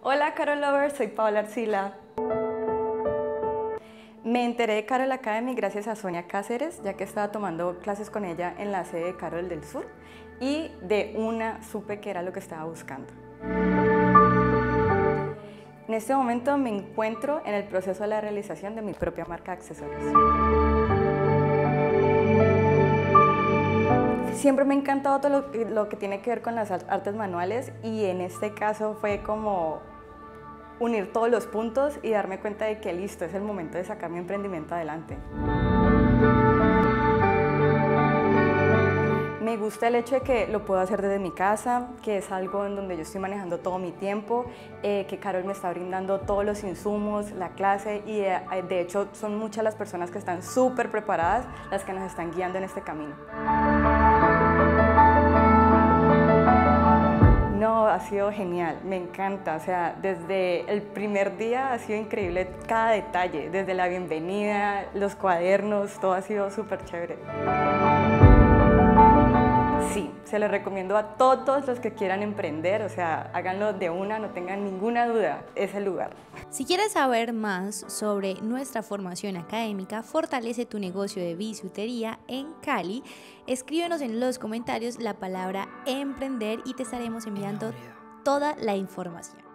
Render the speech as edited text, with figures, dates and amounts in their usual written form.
Hola Carol Lovers, soy Paola Arcila. Me enteré de Carol Academy gracias a Sonia Cáceres, ya que estaba tomando clases con ella en la sede de Carol del Sur y de una supe que era lo que estaba buscando. En este momento me encuentro en el proceso de la realización de mi propia marca de accesorios. Siempre me ha encantado todo lo que tiene que ver con las artes manuales y en este caso fue como unir todos los puntos y darme cuenta de que listo, es el momento de sacar mi emprendimiento adelante. Me gusta el hecho de que lo puedo hacer desde mi casa, que es algo en donde yo estoy manejando todo mi tiempo, que Carol me está brindando todos los insumos, la clase y de hecho son muchas las personas que están súper preparadas las que nos están guiando en este camino. No, ha sido genial, me encanta, o sea, desde el primer día ha sido increíble cada detalle, desde la bienvenida, los cuadernos, todo ha sido súper chévere. Sí, se lo recomiendo a todos los que quieran emprender, o sea, háganlo de una, no tengan ninguna duda, es el lugar. Si quieres saber más sobre nuestra formación académica, Fortalece tu negocio de bisutería en Cali, escríbenos en los comentarios la palabra emprender y te estaremos enviando toda la información.